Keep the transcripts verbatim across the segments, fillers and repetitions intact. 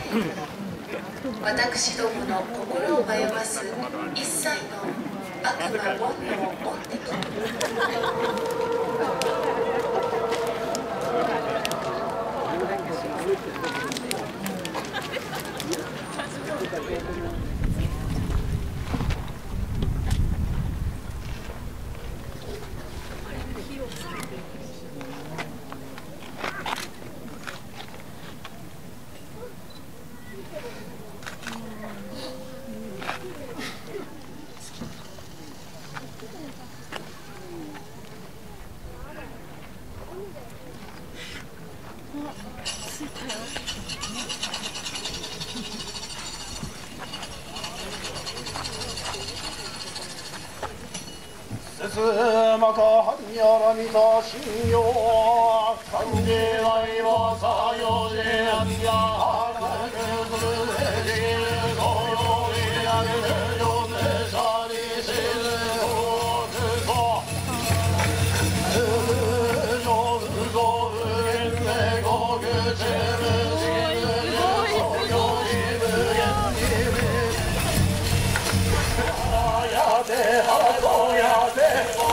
私どもの心を迷わす一切の悪魔煩悩を追ってきすまかはんやらみたしよかんじないわさよじあんやはなくするえじるとよいなぐよめさりしるとくそつぶようごぶえんめごくちむしぬよよいぶえんにめあやではとやで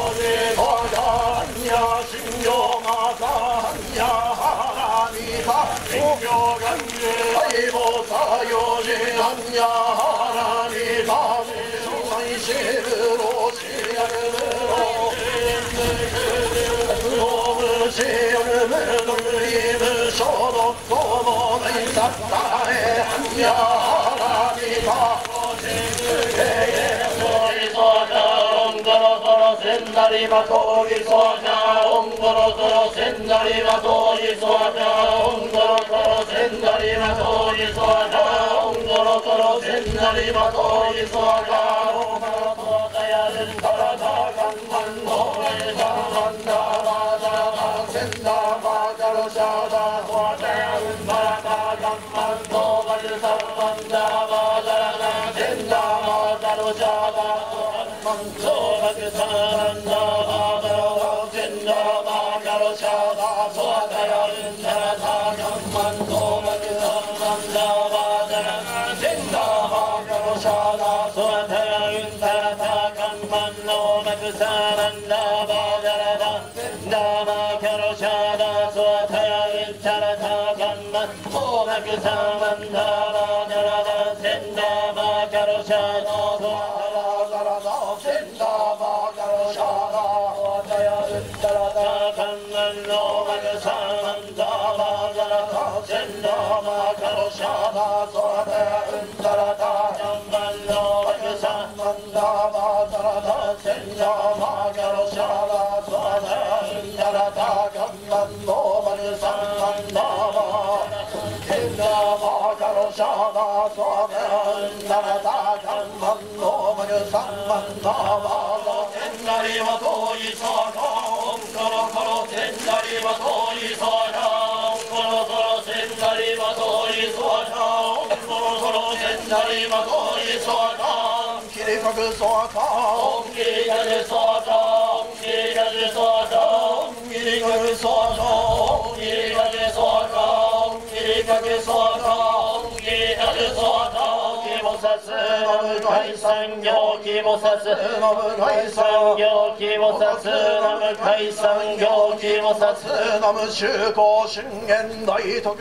せんなりまとぎそうじゃおんごろぞろせんなりまとぎそうじゃおんごろぞろせんなりまとぎそうじゃおんごろぞろせんなりまとぎそうじゃおんごろぞろたやるんたらたかんまんのえさんだまだませんだまだろしゃだそうたやるんたらたかんまんのまるさんまんだまだらなせんだまだろしゃだそうまんそうまくさんだまだろせんだまだろしゃだそうたやるんたらたかんまんのまくさんまんだまだらなせんだまだろしゃだそうたやるんたらたかんまんのまくさんだまだらなせんだまだろしゃだそうたやるんたらたかんまんのまくさんだまだらなせんだまだろしゃだそうたやるんたらたかんまんのまくさんだまだらなせんだまだろしゃだそうたやるんたらたかんまんのまくさんだまだらなせんだまだろしゃだそうたやるんたらたかんまんのまくさんだまだらなせんだまだろしゃだそうたやるんたらたかんまんのまくさんだまだらなせんだまだろしゃだそうたやるんたらたかんまんのまくさんだまだせんなりは遠いそうかおんころころせんなりは遠いそうかおんころころせんなりは遠いそうかおんころころせんなりは遠いそうか切りかくそうかおん切りかくそうかおん切りかくそうかおん切りかくそうかおん切りかくそうかおん切りかくそうかおん切りかくそうか気もさすの向かい産業気もさすの向かい産業気もさすの向かい産業気もさすの無修行春現大徳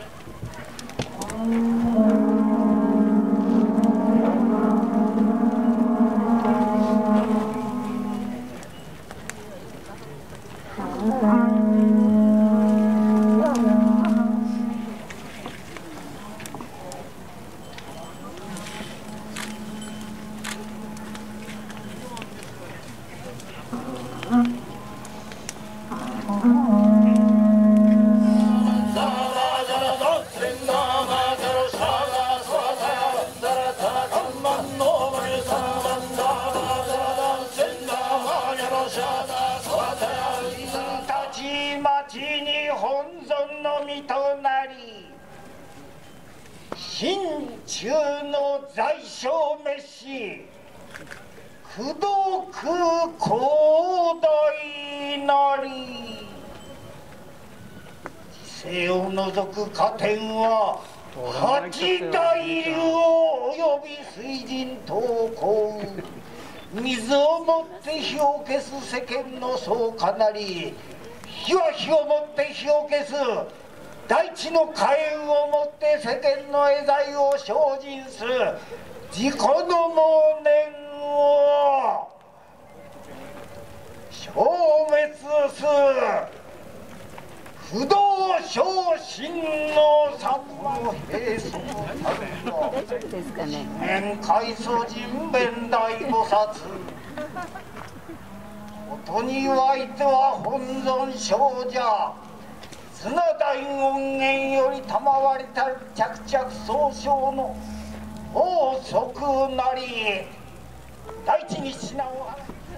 心中の在所滅し功徳広大なり世を除く加点は八大流を及び水神等行水をもって火を消す世間のそうかなり、火は火をもって火を消す、大地の火炎をもって世間の得罪を精進す、自己の妄念を消滅す、不動昇進の三の平素たるの面海祖人弁大菩薩、音に湧いては本尊少者、綱大権現より賜りたる着々総称の法則なり、大地に品を払い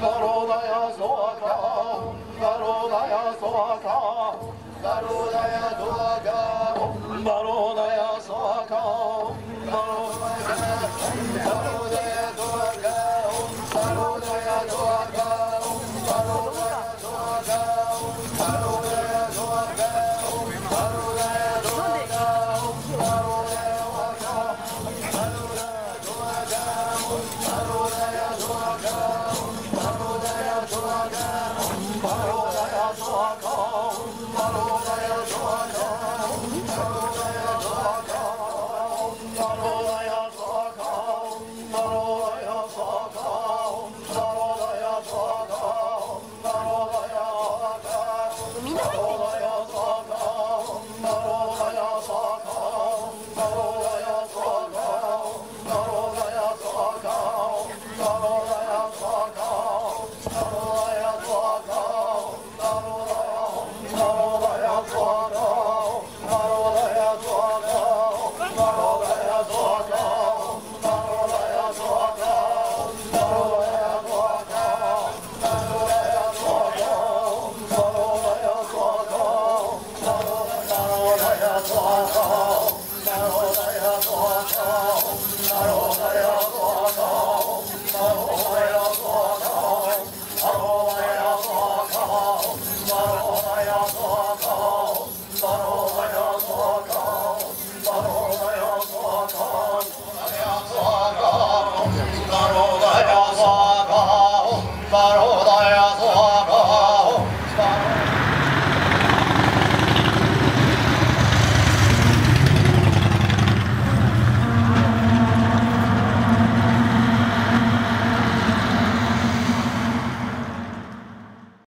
ガロダヤ